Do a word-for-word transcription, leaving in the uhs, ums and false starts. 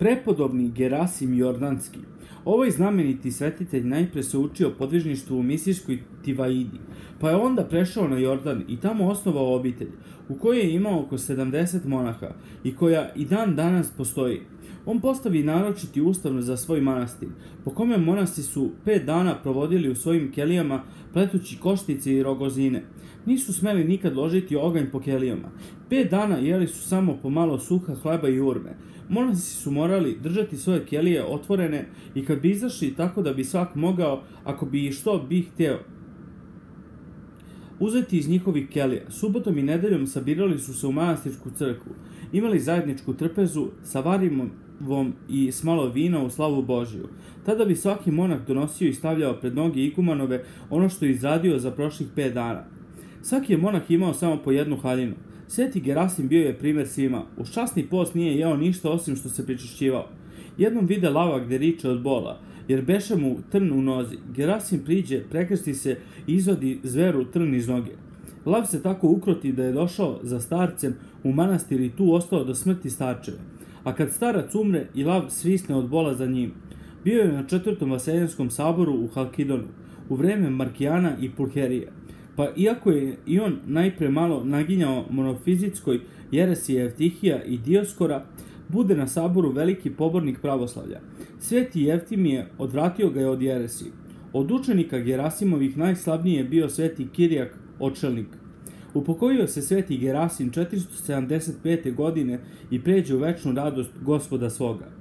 Prepodobni Gerasim Jordanski. Ovaj znameniti svetitelj najpre se učio podvižništvu u misijskoj Tivaidi, pa je onda prešao na Jordan i tamo osnovao obitelj, u kojoj je imao oko sedamdeset monaha i koja i dan danas postoji. On postavi naročiti ustav za svoj manastir, po kome monasi su pet dana provodili u svojim kelijama pletući koštice i rogozine. Nisu smeli nikad ložiti oganj po kelijama. Pet dana jeli su samo po malo suha hleba i urme. Monasi su morali držati svoje kelije otvorene i kad bi izašli tako da bi svak mogao, ako bi i što bi hteo, uzeti iz njihovih kelija. Subotom i nedeljom sabirali su se u manastirsku crkvu, imali zajedničku trpezu sa varimom i s malo vina u slavu Božiju. Tada bi svaki monah donosio i stavljao pred noge igumanove ono što je izradio za prošlih pet dana. Svaki je monah imao samo po jednu haljinu. Sveti Gerasim bio je primjer svima. Uz časni post nije jeo ništa osim što se pričešćivao. Jednom vide lava gde riče od bola, jer beše mu trn u nozi. Gerasim priđe, prekrsti se i izvadi zveru trn iz noge. Lav se tako ukroti da je došao za starcem u manastir i tu ostao do smrti starčeve. A kad starac umre i lav svisne od bola za njim. Bio je na četvrtom Vaseljenskom saboru u Halkidonu, u vreme Markijana i Pulherije. Pa iako je i on najpre malo naginjao monofizitskoj jeresi Evtihija i Dioskora, bude na saboru veliki pobornik pravoslavlja. Sveti Jeftimije odvratio ga je od jeresi. Od učenika Gerasimovih najslabniji je bio sveti Kirijak Očelnik. Upokojio se sveti Gerasim četiristo sedamdeset pete godine i pređe u večnu radost Gospoda svoga.